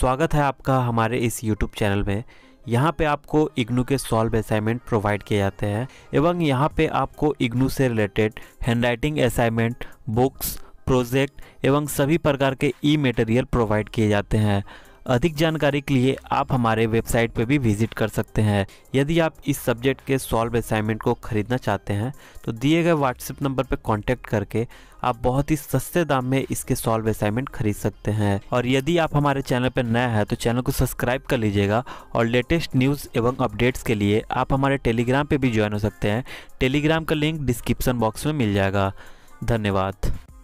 स्वागत है आपका हमारे इस यूट्यूब चैनल में। यहाँ पे आपको इग्नू के सॉल्व असाइनमेंट प्रोवाइड किए जाते हैं एवं यहाँ पे आपको इग्नू से related handwriting assignment, books, project एवं सभी प्रकार के ई मटेरियल प्रोवाइड किए जाते हैं। अधिक जानकारी के लिए आप हमारे वेबसाइट पे भी विजिट कर सकते हैं। यदि आप इस सब्जेक्ट के सॉल्व असाइनमेंट को खरीदना चाहते हैं तो दिए गए व्हाट्सएप नंबर पर कांटेक्ट करके आप बहुत ही सस्ते दाम में इसके सॉल्व असाइनमेंट खरीद सकते हैं। और यदि आप हमारे चैनल पर नया है तो चैनल को सब्सक्राइब कर लीजिएगा और लेटेस्ट न्यूज़ एवं अपडेट्स के लिए आप हमारे टेलीग्राम पे भी ज्वाइन हो सकते हैं। टेलीग्राम का लिंक डिस्क्रिप्शन बॉक्स में मिल जाएगा। धन्यवाद।